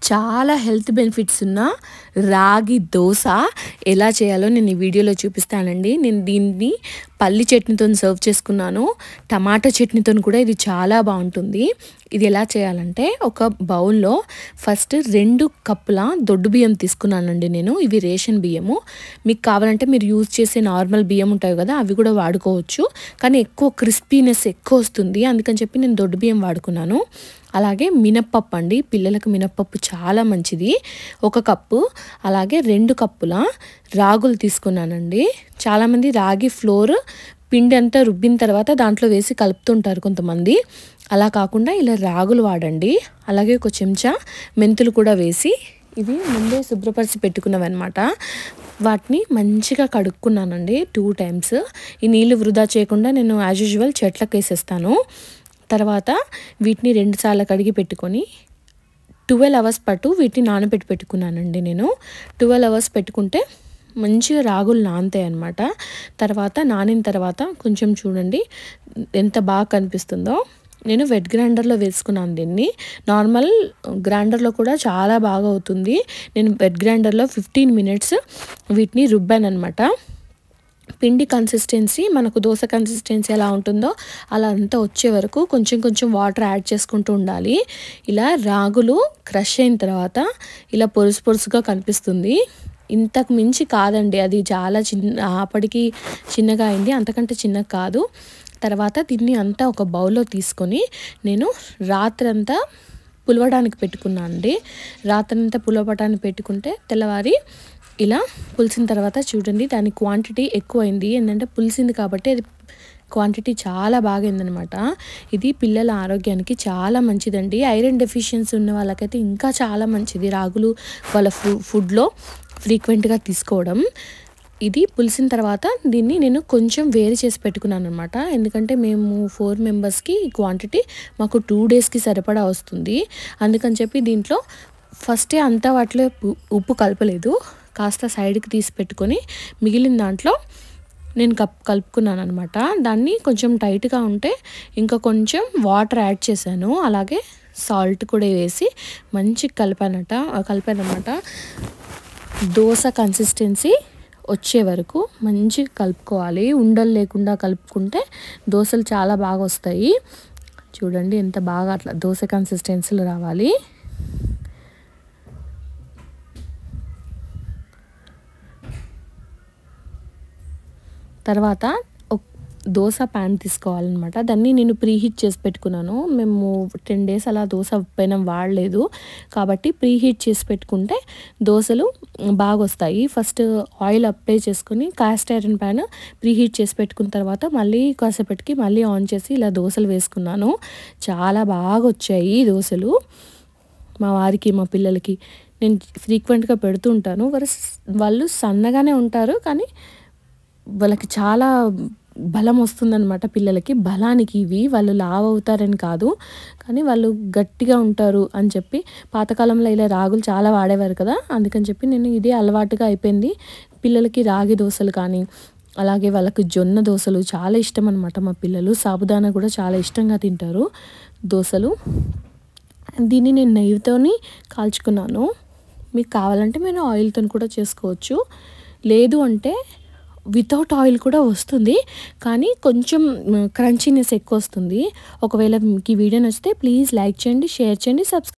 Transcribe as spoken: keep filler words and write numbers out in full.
చాలా health benefits ఉన్న రాగి దోస ఎలా చేయాలో నేను ఈ వీడియోలో చూపిస్తానండి. నేను దీన్ని పల్లి చట్నీతో సర్వ్ చేసుకున్నాను. టమాటా చట్నీతో కూడా ఇది చాలా బాగుంటుంది. ఇది ఎలా చేయాలంటే ఒక బౌల్లో ఫస్ట్ రెండు కప్పుల దొడ్డు బియ్యం తీసుకున్నానండి నేను. ఇవి రేషన్ బియ్యము. మీకు కావాలంటే మీరు యూజ్ చేసే నార్మల్ బియ్యం ఉంటాయి కదా, అవి కూడా వాడుకోవచ్చు. కానీ ఎక్కువ క్రిస్పీనెస్ ఎక్కువ వస్తుంది, అందుకని చెప్పి నేను దొడ్డు బియ్యం వాడుకున్నాను. అలాగే మినప్పప్పు అండి, పిల్లలకు మినప్పప్పు చాలా మంచిది, ఒక కప్పు. అలాగే రెండు కప్పుల రాగులు తీసుకున్నానండి. చాలామంది రాగి ఫ్లోర్ పిండి అంతా రుబ్బిన తర్వాత దాంట్లో వేసి కలుపుతుంటారు కొంతమంది. అలా కాకుండా ఇలా రాగులు వాడండి. అలాగే ఒక చెంచా మెంతులు కూడా వేసి, ఇవి ముందే శుభ్రపరిచి పెట్టుకున్నవి అనమాట. వాటిని మంచిగా కడుక్కున్నానండి టూ టైమ్స్. ఈ నీళ్ళు వృధా చేయకుండా నేను యాజ్ యూజువల్ చెట్లకు వేసేస్తాను. తర్వాత వీటిని రెండుసార్లు కడిగి పెట్టుకొని ట్వెల్వ్ అవర్స్ పాటు వీటిని నానబెట్టి పెట్టుకున్నానండి నేను. ట్వెల్వ్ అవర్స్ పెట్టుకుంటే మంచిగా రాగులు నానతాయి అన్నమాట. తర్వాత నానిన తర్వాత కొంచెం చూడండి ఎంత బాగా కనిపిస్తుందో. నేను వెట్ గ్రైండర్లో వేసుకున్నాను దీన్ని. నార్మల్ గ్రైండర్లో కూడా చాలా బాగా అవుతుంది. నేను వెట్ గ్రైండర్లో ఫిఫ్టీన్ మినిట్స్ వీటిని రుబ్బాను అనమాట. పిండి కన్సిస్టెన్సీ మనకు దోశ కన్సిస్టెన్సీ ఎలా ఉంటుందో అలా అంతా వచ్చే వరకు కొంచెం కొంచెం వాటర్ యాడ్ చేసుకుంటూ ఉండాలి. ఇలా రాగులు క్రష్ అయిన తర్వాత ఇలా పొరుసు పొరుసుగా కనిపిస్తుంది. ఇంతకు మించి కాదండి, అది చాలా చిన్న అప్పటికి చిన్నగా అయింది, అంతకంటే చిన్నగా కాదు. తర్వాత దీన్ని అంతా ఒక బౌల్లో తీసుకొని నేను రాత్రంతా పులవడానికి పెట్టుకున్నాను అండి. రాత్రంతా పులవటానికి పెట్టుకుంటే తెల్లవారి ఇలా పులిసిన తర్వాత చూడండి దాని క్వాంటిటీ ఎక్కువైంది. ఏంటంటే పులిసింది కాబట్టి అది క్వాంటిటీ చాలా బాగా అయిందనమాట. ఇది పిల్లల ఆరోగ్యానికి చాలా మంచిదండి. ఐరన్ డెఫిషియన్సీ ఉన్న వాళ్ళకైతే ఇంకా చాలా మంచిది రాగులు వాళ్ళ ఫు ఫుడ్లో ఫ్రీక్వెంట్గా తీసుకోవడం. ఇది పులిసిన తర్వాత దీన్ని నేను కొంచెం వేరు చేసి పెట్టుకున్నాను అనమాట. ఎందుకంటే మేము ఫోర్ మెంబర్స్కి క్వాంటిటీ మాకు టూ డేస్కి సరిపడా వస్తుంది. అందుకని చెప్పి దీంట్లో ఫస్టే అంతా వాటిలో ఉప్పు కలపలేదు, కాస్త సైడ్కి తీసి పెట్టుకొని మిగిలిన దాంట్లో నేను కప్ కలుపుకున్నాను అనమాట. దాన్ని కొంచెం టైట్గా ఉంటే ఇంకా కొంచెం వాటర్ యాడ్ చేశాను. అలాగే సాల్ట్ కూడా వేసి మంచి కలిపానట కలిపానమాట. దోశ కన్సిస్టెన్సీ వచ్చే వరకు మంచిగా కలుపుకోవాలి. ఉండలు లేకుండా కలుపుకుంటే దోశలు చాలా బాగా వస్తాయి. చూడండి ఎంత బాగా అట్లా దోశ కన్సిస్టెన్సీలో రావాలి. తర్వాత దోశ ప్యాన్ తీసుకోవాలన్నమాట. దాన్ని నేను ప్రీహీట్ చేసి పెట్టుకున్నాను. మేము టెన్ డేస్ అలా దోశ పైన వాడలేదు కాబట్టి ప్రీహీట్ చేసి పెట్టుకుంటే దోశలు బాగా వస్తాయి. ఫస్ట్ ఆయిల్ అప్లై చేసుకుని కాస్ట్ ఐరన్ ప్యాన్ ప్రీహీట్ చేసి పెట్టుకున్న తర్వాత మళ్ళీ కాసేపటికి మళ్ళీ ఆన్ చేసి ఇలా దోశలు వేసుకున్నాను. చాలా బాగా వచ్చాయి దోశలు. మా వారికి మా పిల్లలకి నేను ఫ్రీక్వెంట్గా పెడుతూ ఉంటాను. వాళ్ళు సన్నగానే ఉంటారు కానీ వాళ్ళకి చాలా బలం వస్తుందన్నమాట. పిల్లలకి బలానికి ఇవి, వాళ్ళు లావు అవుతారని కాదు కానీ వాళ్ళు గట్టిగా ఉంటారు అని చెప్పి పాతకాలంలో ఇలా రాగులు చాలా వాడేవారు కదా, అందుకని చెప్పి నేను ఇదే అలవాటుగా అయిపోయింది. పిల్లలకి రాగి దోశలు కానీ అలాగే వాళ్ళకి జొన్న దోశలు చాలా ఇష్టం అనమాట. మా పిల్లలు సాబుదానా కూడా చాలా ఇష్టంగా తింటారు దోశలు. దీన్ని నేను నెయ్యితోని కాల్చుకున్నాను. మీకు కావాలంటే మీరు ఆయిల్తో కూడా చేసుకోవచ్చు, లేదు అంటే వితౌట్ ఆయిల్ కూడా వస్తుంది కానీ కొంచెం క్రంచీనెస్ ఎక్కువ వస్తుంది. ఒకవేళ మీకు ఈ వీడియో నచ్చితే ప్లీజ్ లైక్ చేయండి, షేర్ చేయండి, సబ్స్క్రైబ్